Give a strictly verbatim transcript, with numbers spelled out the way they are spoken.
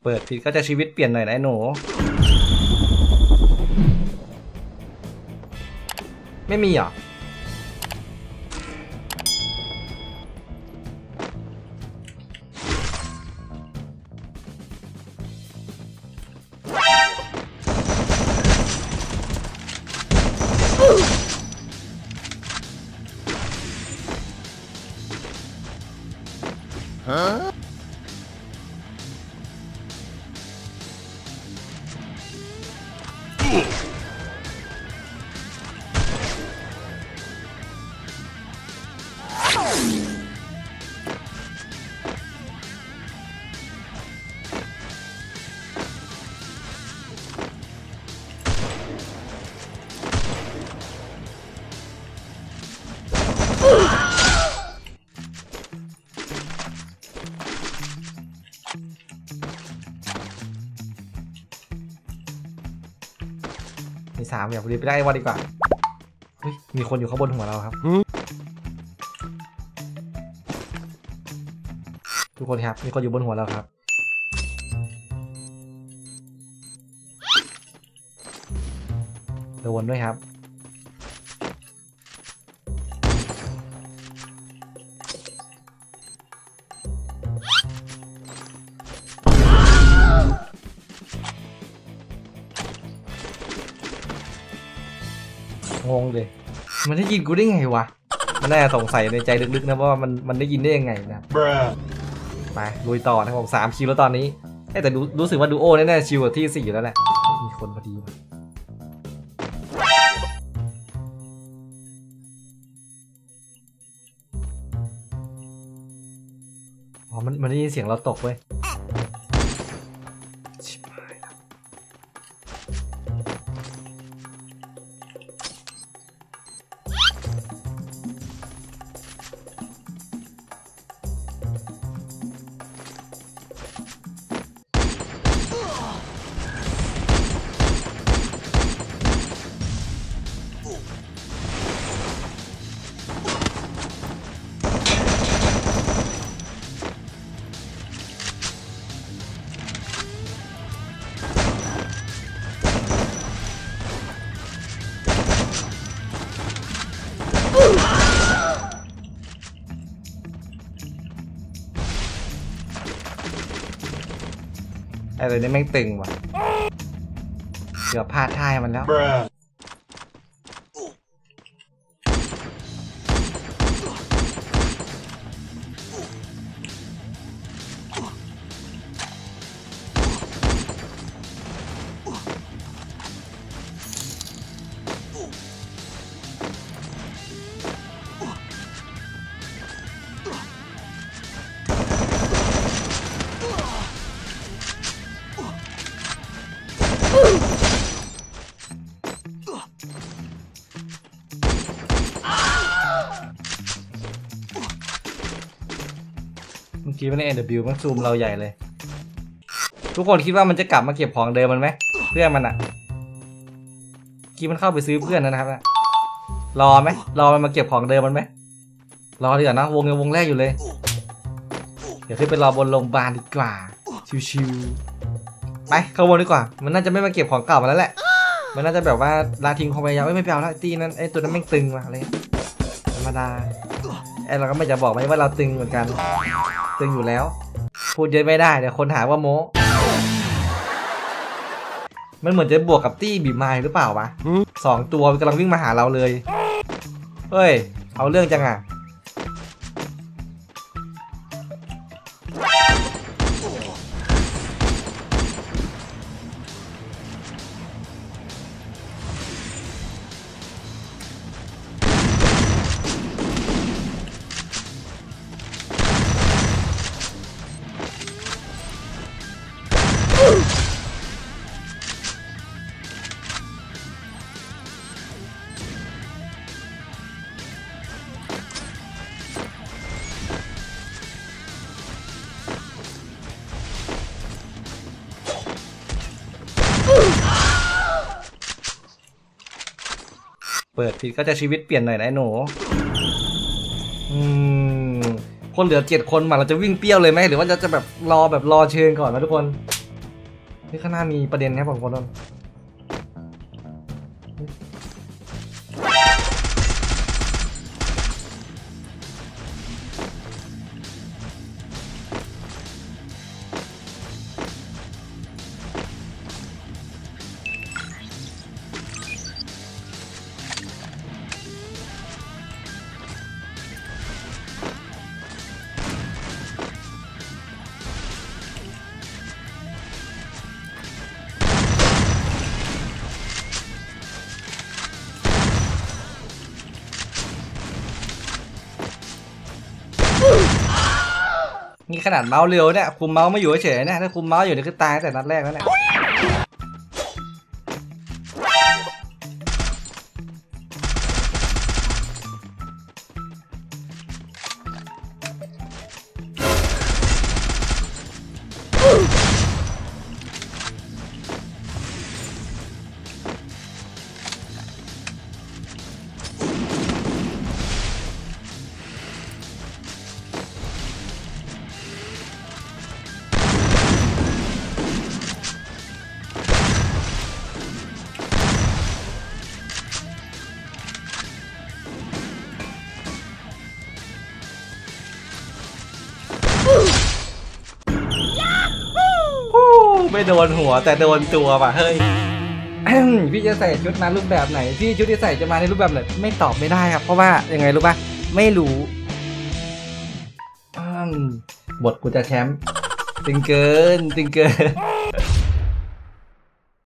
เปิดผิดก็จะชีวิตเปลี่ยนหน่อยนะหนูไม่มีหรอฮะมีสามอย่าไปรีบไปได้วันดีกว่าเฮ้ยมีคนอยู่ข้างบนหัวเราครับทุกคนครับมีคนอยู่บนหัวเราครับโดนด้วยครับงงเลยมันได้ยินกูได้ไงวะมันน่าสงสัยในใจลึกๆนะว่ามันมันได้ยินได้ยังไงนะไปลุยต่อนะผมสามคิวแล้วตอนนี้แต่รู้รู้สึกว่าดูโอ้แน่ๆชิวกว่าที่สี่อยู่แล้วแหละมีคนพอดีอ๋อมันมันได้ยินเสียงเราตกเว้ยอะไรนี่แม่งตึงว่ะเดี๋ยวพลาดท่ามันแล้วเมื่อกี้มันใน เอ็น ดับเบิลยู มันซูมเราใหญ่เลยทุกคนคิดว่ามันจะกลับมาเก็บของเดิมมันไหมเพื่อนมันอ่ะกี้มันเข้าไปซื้อเพื่อนนะครับรอไหมรอมันมาเก็บของเดิมมันไหมรอดีกว่านะวงยังวงแรกอยู่เลยเดี๋ยวขึ้นไปรอบนโรงพยาบาลดีกว่าชิวๆไปเข้าวนดีกว่ามันน่าจะไม่มาเก็บของเก่ามาแล้วแหละมันน่าจะแบบว่าลาทิ้งของไปยาวไม่ไปเอาแล้วตีนั้นไอ้ตัวนั้นแม่งตึงว่ะอะไรธรรมดาไอ้เราก็ไม่จะบอกไหมว่าเราตึงเหมือนกันตึงอยู่แล้วพูดเยอะไม่ได้เดี๋ยวคนหาว่าโม้มันเหมือนจะบวกกับตี้บีมายหรือเปล่าวะสองตัวกำลังวิ่งมาหาเราเลยเฮ้ยเอาเรื่องจังอ่ะ เปิดผิดก็จะชีวิตเปลี่ยนหน่อยนะหนูอืมคนเหลือเจ็ดคนมาเราจะวิ่งเปี้ยวเลยไหมหรือว่าจะจะแบบรอแบบรอเชิญก่อนนะทุกคนนี่ข้างหน้ามีประเด็นครับผมคนนั้นนี่ขนาดเมาส์เร็วเนี่ยคุมเมาส์ไม่อยู่เฉยๆเนี่ยถ้าคุมเมาส์อยู่นี่คือตายแต่นัดแรกแล้วเนี่ยไม่โดนหัวแต่โดนตัวว่ะเฮ้ย พี่จะใส่ชุดมารูปแบบไหนพี่ชุดที่ใส่จะมาในรูปแบบไหนไม่ตอบไม่ได้ครับเพราะว่ายังไงรู้ป่ะไม่รู้บทกูจะแชมป์ตึงเกินตึงเกิน